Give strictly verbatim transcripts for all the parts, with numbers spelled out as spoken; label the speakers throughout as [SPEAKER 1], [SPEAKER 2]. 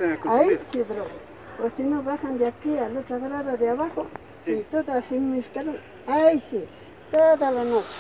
[SPEAKER 1] Ahí sí, bro. Pues si no bajan de aquí a la otra grada de abajo, sí. Y toda así me instalan. Ahí sí, toda la noche.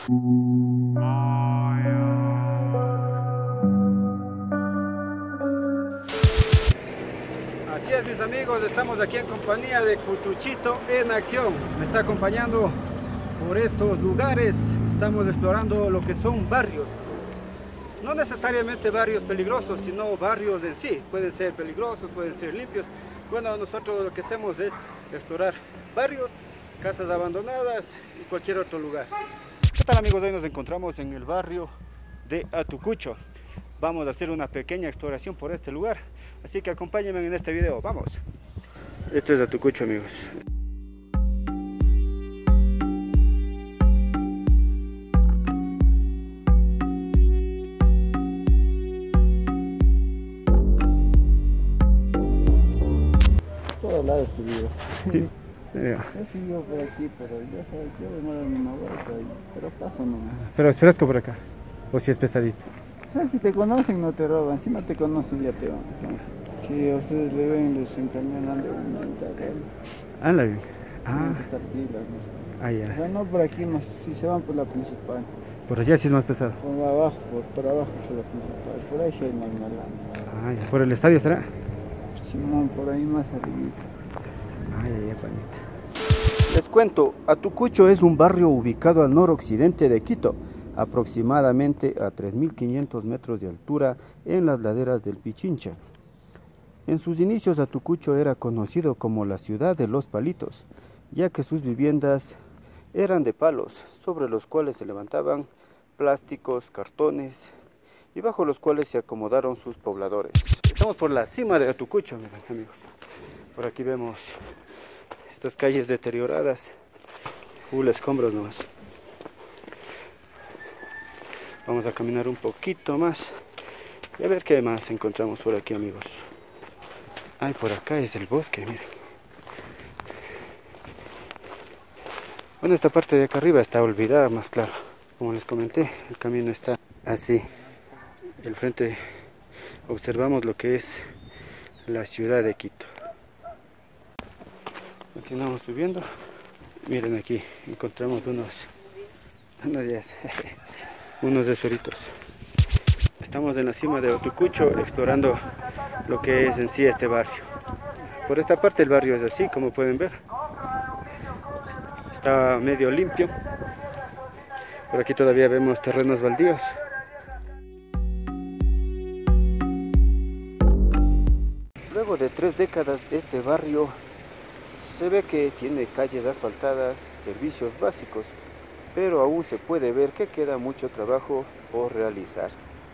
[SPEAKER 2] Así es, mis amigos, estamos aquí en compañía de Cutuchito en acción. Me está acompañando por estos lugares. Estamos explorando lo que son barrios. No necesariamente barrios peligrosos, sino barrios en sí. Pueden ser peligrosos, pueden ser limpios. Bueno, nosotros lo que hacemos es explorar barrios, casas abandonadas y cualquier otro lugar. ¿Qué tal, amigos? Hoy nos encontramos en el barrio de Atucucho. Vamos a hacer una pequeña exploración por este lugar, así que acompáñenme en este video. ¡Vamos! Esto es Atucucho, amigos.
[SPEAKER 3] Todos lados tu vida.
[SPEAKER 2] Sí, sí.
[SPEAKER 3] Yo sigo por aquí, pero yo sé, yo demoro una vuelta, pero paso no.
[SPEAKER 2] Pero es fresco por acá, o si es pesadito.
[SPEAKER 3] O sea, si te conocen no te roban, si no te conocen ya te van. Si a ustedes le ven, les encaminan de un mental.
[SPEAKER 2] Ah, la bien. Ah.
[SPEAKER 3] Estar pilas, ¿no?
[SPEAKER 2] Ah, ya.
[SPEAKER 3] O sea, no por aquí más, si se van por la principal.
[SPEAKER 2] Por allá sí es más pesado.
[SPEAKER 3] Por abajo, por, por abajo por la principal, por ahí sí hay más malando.
[SPEAKER 2] Ah, ya. ¿Por el estadio será?
[SPEAKER 3] Simón, por ahí más arriba.
[SPEAKER 2] Ay, ay, ay, panita. Les cuento, Atucucho es un barrio ubicado al noroccidente de Quito, aproximadamente a tres mil quinientos metros de altura en las laderas del Pichincha. En sus inicios, Atucucho era conocido como la ciudad de los palitos, ya que sus viviendas eran de palos, sobre los cuales se levantaban plásticos, cartones, y bajo los cuales se acomodaron sus pobladores. Estamos por la cima de Atucucho, miren, amigos. Por aquí vemos estas calles deterioradas, full escombros nomás. Vamos a caminar un poquito más y a ver qué más encontramos por aquí, amigos. Ay, por acá es el bosque, miren. Bueno, esta parte de acá arriba está olvidada, más claro. Como les comenté, el camino está así. Del frente observamos lo que es la ciudad de Quito. Continuamos subiendo. Miren, aquí encontramos unos unos, días, unos esferitos. Estamos en la cima de Atucucho explorando lo que es en sí este barrio. Por esta parte el barrio es así, como pueden ver. Está medio limpio. Por aquí todavía vemos terrenos baldíos. Luego de tres décadas, este barrio se ve que tiene calles asfaltadas, servicios básicos, pero aún se puede ver que queda mucho trabajo por realizar.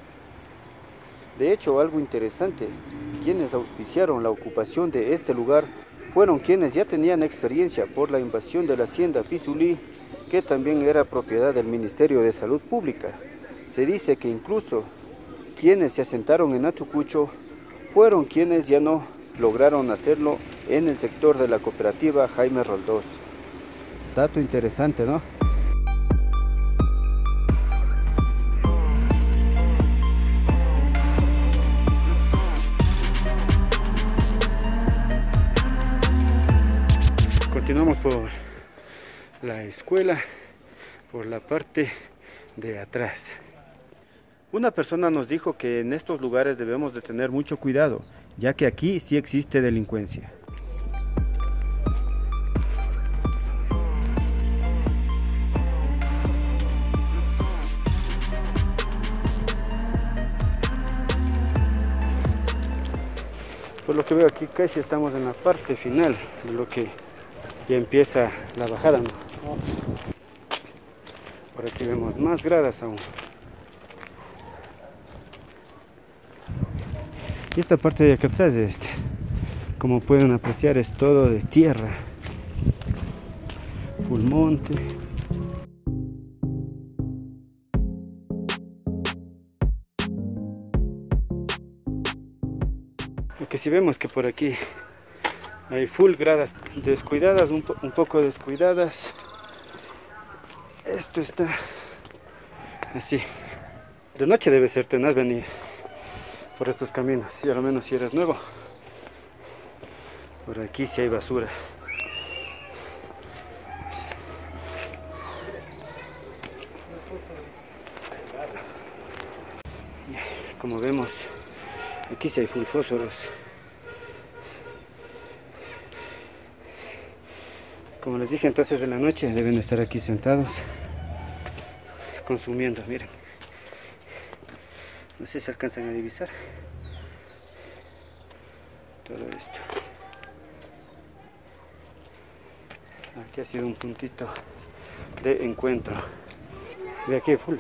[SPEAKER 2] De hecho, algo interesante, quienes auspiciaron la ocupación de este lugar fueron quienes ya tenían experiencia por la invasión de la hacienda Pizulí, que también era propiedad del Ministerio de Salud Pública. Se dice que incluso quienes se asentaron en Atucucho fueron quienes ya no lograron hacerlo en el sector de la cooperativa Jaime Roldós. Dato interesante, ¿no? Continuamos por la escuela, por la parte de atrás. Una persona nos dijo que en estos lugares debemos de tener mucho cuidado, ya que aquí sí existe delincuencia. Por lo que veo aquí casi estamos en la parte final de lo que ya empieza la bajada, ¿no? Por aquí vemos más gradas aún. Y esta parte de acá atrás, este, como pueden apreciar, es todo de tierra, full monte. Lo que sí vemos que por aquí hay full gradas descuidadas, un, po un poco descuidadas. Esto está así. De noche debe ser tenaz venir por estos caminos, y al menos si eres nuevo, Por aquí sí hay basura. Como vemos, aquí sí hay full fósforos. Como les dije, entonces en la noche deben estar aquí sentados consumiendo. Miren, no sé si alcanzan a divisar todo esto. Aquí ha sido un puntito de encuentro. Ve aquí, full.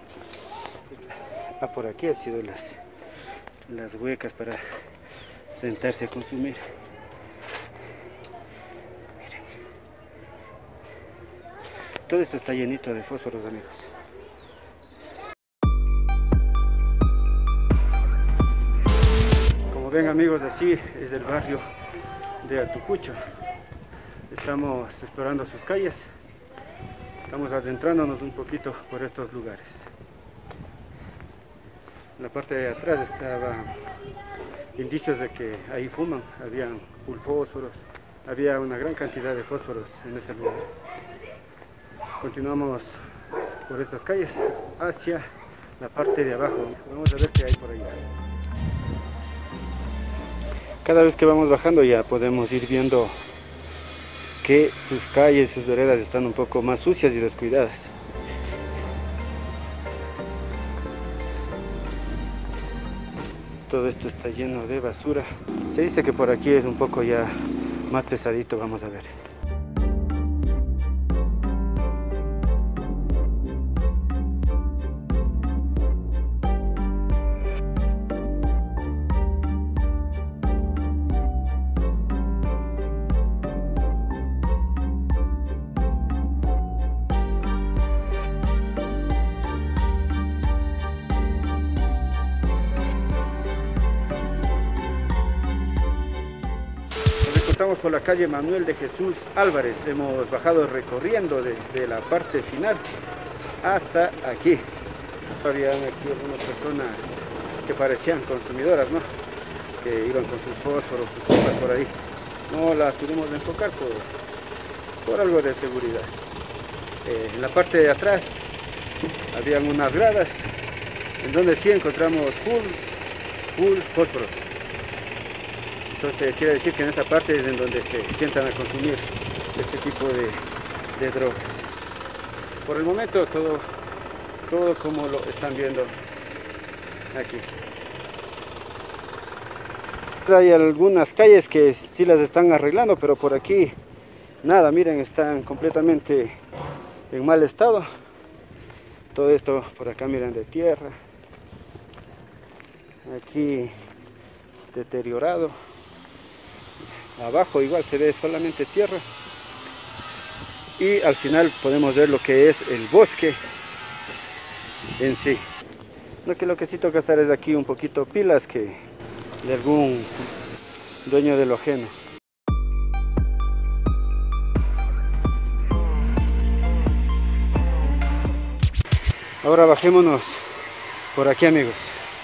[SPEAKER 2] Ah, por aquí han sido las, las huecas para sentarse a consumir. Miren. Todo esto está llenito de fósforos, amigos. Como ven, amigos, así es el barrio de Atucucho. Estamos explorando sus calles. Estamos adentrándonos un poquito por estos lugares. En la parte de atrás estaban indicios de que ahí fuman, había full fósforos, había una gran cantidad de fósforos en ese lugar. Continuamos por estas calles hacia la parte de abajo. Vamos a ver qué hay por allá. Cada vez que vamos bajando ya podemos ir viendo que sus calles, sus veredas están un poco más sucias y descuidadas. Todo esto está lleno de basura. Se dice que por aquí es un poco ya más pesadito, vamos a ver. Estamos por la calle Manuel de Jesús Álvarez. Hemos bajado recorriendo desde la parte final hasta aquí. Había aquí algunas personas que parecían consumidoras, ¿no? Que iban con sus fósforos, sus pipas por ahí. No las pudimos enfocar por, por algo de seguridad. Eh, en la parte de atrás habían unas gradas en donde sí encontramos full, full fósforos. Entonces quiere decir que en esa parte es en donde se sientan a consumir este tipo de, de drogas. Por el momento todo, todo como lo están viendo aquí. Hay algunas calles que sí las están arreglando, pero por aquí nada, miren, están completamente en mal estado. Todo esto por acá, miren, de tierra. Aquí deteriorado. Abajo igual se ve solamente tierra. Y al final podemos ver lo que es el bosque en sí. Lo que, lo que sí toca estar es aquí un poquito pilas que de algún dueño de lo ajeno. Ahora bajémonos por aquí, amigos.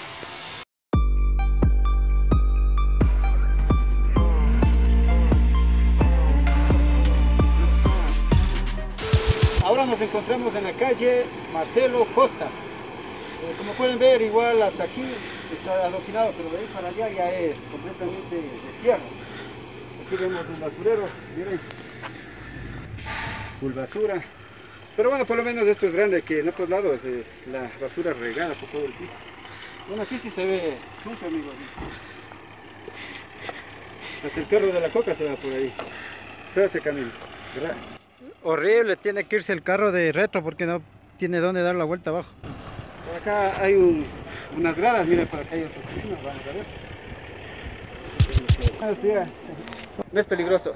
[SPEAKER 2] Ahora nos encontramos en la calle Marcelo Costa. Eh, como pueden ver, igual hasta aquí está adoquinado, pero de ahí para allá ya es completamente de tierra. Aquí vemos un basurero, miren, full basura. Pero bueno, por lo menos esto es grande, que en otros lados es la basura regada por todo el piso. Bueno, aquí sí se ve sucio, amigos. Hasta el perro de la coca se va por ahí. Feo ese camino, ¿verdad? Horrible, tiene que irse el carro de retro porque no tiene dónde dar la vuelta abajo. Por acá hay un, unas gradas, miren, por acá hay otro camino, vamos a ver. Buenos días. ¿No es peligroso?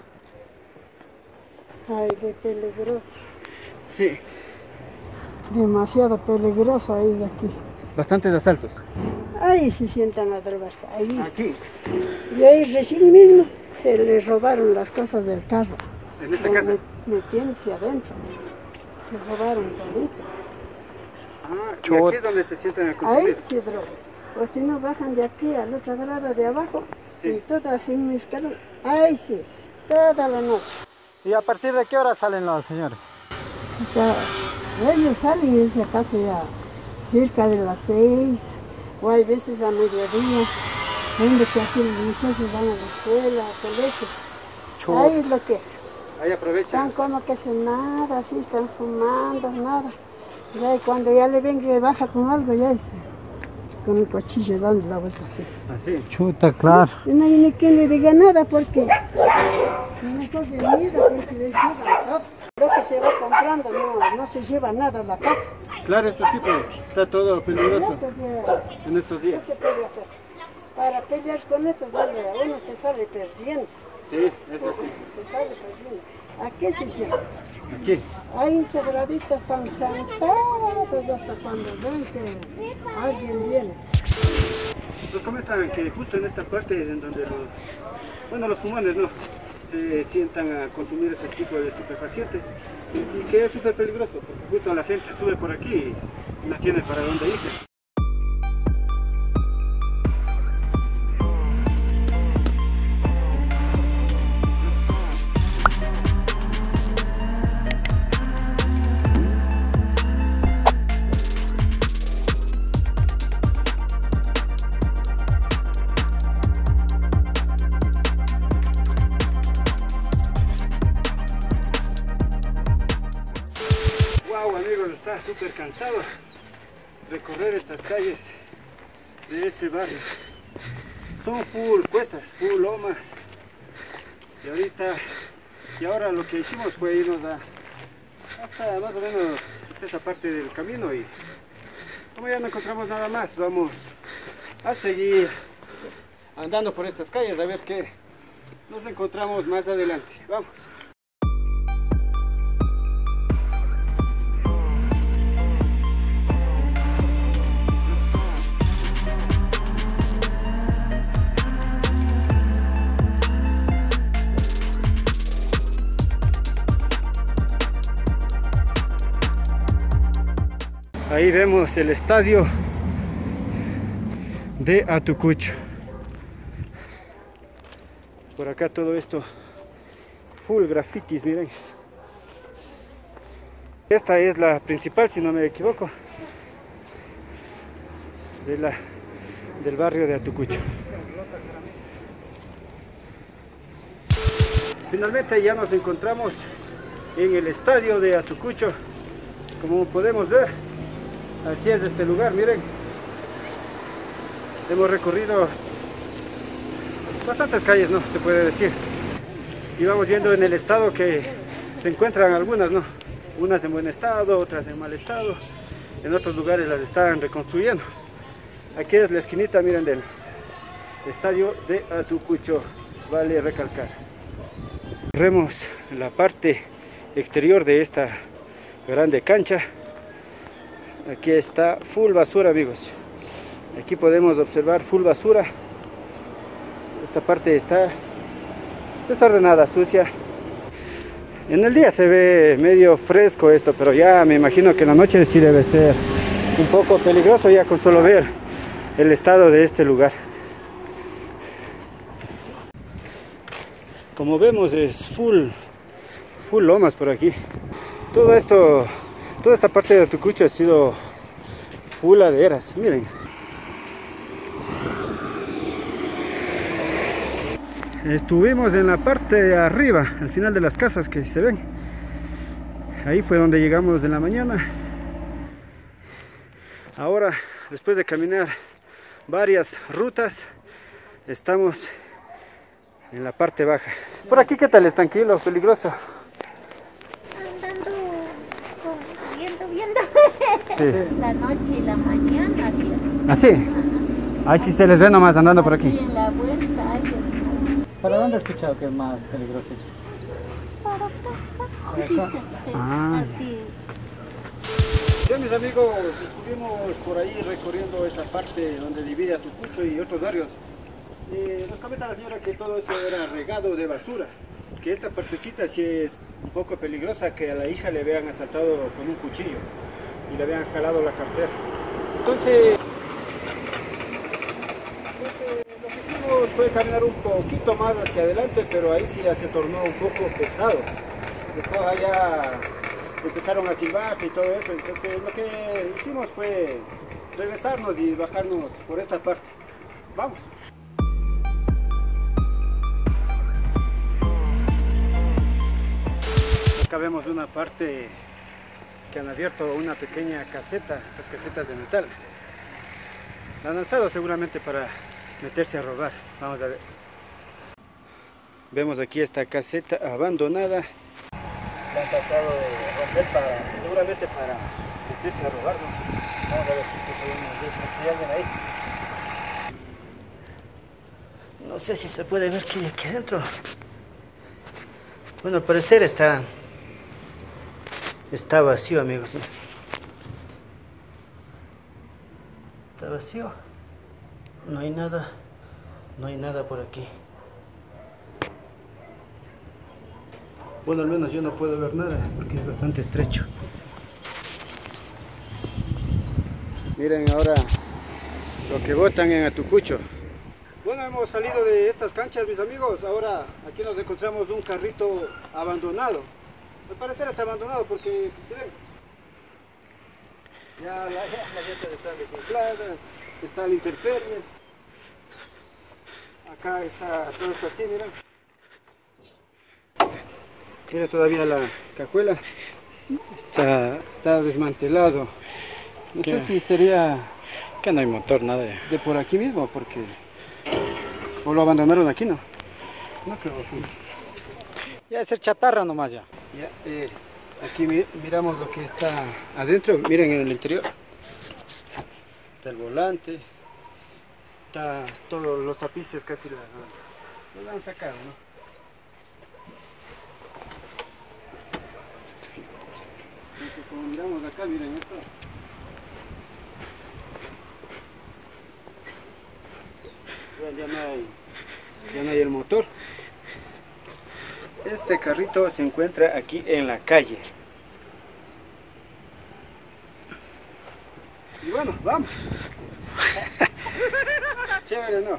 [SPEAKER 1] Ay, qué peligroso.
[SPEAKER 2] Sí.
[SPEAKER 1] Demasiado peligroso ahí de aquí.
[SPEAKER 2] Bastantes asaltos.
[SPEAKER 1] Ahí se sientan a drogarse, ahí.
[SPEAKER 2] Aquí.
[SPEAKER 1] Y ahí recién mismo se les robaron las cosas del carro.
[SPEAKER 2] ¿En esta casa?
[SPEAKER 1] Metiéndose adentro. Se robaron todito.
[SPEAKER 2] Ah, y aquí es donde se sientan a consumir.
[SPEAKER 1] Ahí se drogan. O si no bajan de aquí a la otra grada de abajo,
[SPEAKER 2] Sí.
[SPEAKER 1] y todas se mezclan Ay, sí, toda la noche.
[SPEAKER 3] ¿Y a partir de qué hora salen los señores?
[SPEAKER 1] O sea, ellos salen en esa casa ya cerca de las seis, o hay veces a mediodía, donde que aquí los muchachos van a la escuela, al colegio.
[SPEAKER 3] Chut.
[SPEAKER 1] Ahí es lo que
[SPEAKER 3] Ahí aprovechan.
[SPEAKER 1] están como que sin nada, así están fumando, nada. Ya, y cuando ya le ven que baja con algo, ya está con el cuchillo dando la vuelta así.
[SPEAKER 3] Así. Chuta, claro.
[SPEAKER 1] Y no hay ni quien le diga nada porque no es cosa de miedo, porque le llevan todo. Lo que se va comprando no, no se lleva nada a la casa.
[SPEAKER 3] Claro, eso sí, pues está todo peligroso
[SPEAKER 1] No, pues, ya,
[SPEAKER 3] en estos días.
[SPEAKER 1] ¿qué se puede hacer? Para pelear con esto, vale, uno se sale perdiendo.
[SPEAKER 3] Sí, eso sí.
[SPEAKER 1] Se sale perdiendo. ¿A qué se lleva?
[SPEAKER 3] Aquí.
[SPEAKER 1] Ahí encerraditos están sentados hasta cuando ven que alguien viene.
[SPEAKER 2] Nos comentan que justo en esta parte es en donde los, bueno, los fumones no se sientan a consumir ese tipo de estupefacientes y que es súper peligroso porque justo la gente sube por aquí y no tiene para dónde irse. Wow, amigos, está súper cansado recorrer estas calles de este barrio. Son full cuestas, full lomas. Y ahorita, y ahora lo que hicimos fue irnos a, hasta más o menos hasta esa parte del camino y como ya no encontramos nada más, vamos a seguir andando por estas calles a ver qué nos encontramos más adelante. Vamos. Ahí vemos el estadio de Atucucho. Por acá todo esto full grafitis, miren. Esta es la principal, si no me equivoco, de la, del barrio de Atucucho. Finalmente ya nos encontramos en el estadio de Atucucho. Como podemos ver, así es este lugar, miren. Hemos recorrido bastantes calles, ¿no? Se puede decir. Y vamos viendo en el estado que se encuentran algunas, ¿no? Unas en buen estado, otras en mal estado. En otros lugares las están reconstruyendo. Aquí es la esquinita, miren, del estadio de Atucucho. Vale recalcar. Vemos la parte exterior de esta grande cancha. Aquí está full basura, amigos. Aquí podemos observar full basura. Esta parte está desordenada, sucia. En el día se ve medio fresco esto, pero ya me imagino que en la noche sí debe ser un poco peligroso ya con solo ver el estado de este lugar. Como vemos es full, full lomas por aquí. Todo esto, toda esta parte de Atucucho ha sido full laderas, miren. Estuvimos en la parte de arriba, al final de las casas que se ven. Ahí fue donde llegamos en la mañana. Ahora, después de caminar varias rutas, estamos en la parte baja. Por aquí, ¿qué tal? ¿Es tranquilo, peligroso?
[SPEAKER 4] Andando, viendo, viendo.
[SPEAKER 2] Sí.
[SPEAKER 4] La noche y la mañana. Sí.
[SPEAKER 2] ¿Así? Ahí sí se les ve nomás andando por aquí.
[SPEAKER 4] Aquí en la vuelta. Hay
[SPEAKER 3] ¿Para dónde has escuchado que es más peligroso?
[SPEAKER 4] para acá.
[SPEAKER 2] Ah.
[SPEAKER 4] Así.
[SPEAKER 2] Bien, mis amigos, estuvimos por ahí recorriendo esa parte donde divide Atucucho y otros barrios. Eh, nos comenta la señora que todo eso era regado de basura, que esta partecita sí es un poco peligrosa, que a la hija le habían asaltado con un cuchillo y le habían jalado la cartera. Entonces, entonces lo que hicimos fue caminar un poco poquito más hacia adelante, pero ahí sí ya se tornó un poco pesado. Después allá empezaron a silbarse y todo eso, entonces lo que hicimos fue regresarnos y bajarnos por esta parte. Vamos. Acá vemos una parte que han abierto una pequeña caseta, esas casetas de metal. La han alzado seguramente para meterse a robar. Vamos a ver. Vemos aquí esta caseta abandonada. La han tratado de romper para, seguramente para meterse a robar, ¿no? Vamos a ver si podemos ver si hay alguien ahí. No sé si se puede ver qué hay aquí adentro. Bueno, al parecer está, está vacío, amigos. Está vacío. No hay nada. No hay nada por aquí. Bueno, al menos yo no puedo ver nada porque es bastante estrecho. Miren ahora lo que botan en Atucucho. Bueno, hemos salido de estas canchas, mis amigos. Ahora aquí nos encontramos un carrito abandonado. Al parecer está abandonado porque ¿sí? ya la, ya las llantas están desinfladas, está la intemperie. Acá está todo esto así, miren. Mira todavía la cajuela. Está, está desmantelado. No
[SPEAKER 3] ¿Qué?
[SPEAKER 2] sé si sería
[SPEAKER 3] Que no hay motor, nada.
[SPEAKER 2] de por aquí mismo, porque... ¿O lo abandonaron aquí, no? No creo. Sí.
[SPEAKER 3] Ya es ser chatarra nomás ya.
[SPEAKER 2] Ya, eh, aquí mi- miramos lo que está adentro. Miren en el interior. Está el volante. Está todos los tapices casi la, lo han sacado, ¿no? Entonces, como miramos acá, miren esto. Ya no hay, ya no hay el motor. Este carrito se encuentra aquí en la calle. Y bueno, vamos. Chévere, ¿no?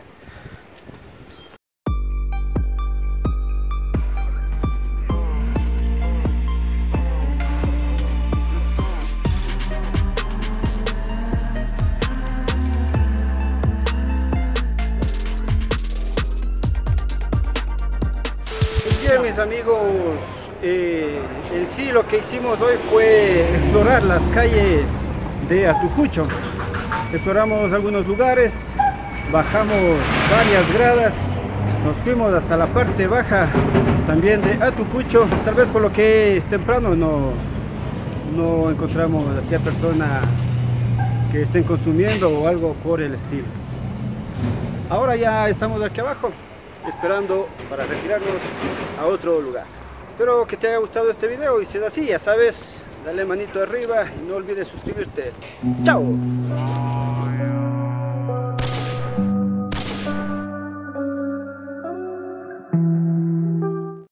[SPEAKER 2] Bien, mis amigos, eh, en sí lo que hicimos hoy fue explorar las calles de Atucucho. Exploramos algunos lugares, bajamos varias gradas, nos fuimos hasta la parte baja también de Atucucho. Tal vez por lo que es temprano no, no encontramos así a personas que estén consumiendo o algo por el estilo. Ahora ya estamos aquí abajo, esperando para retirarnos a otro lugar. Espero que te haya gustado este video y si es así, ya sabes, dale manito arriba y no olvides suscribirte. ¡Chao!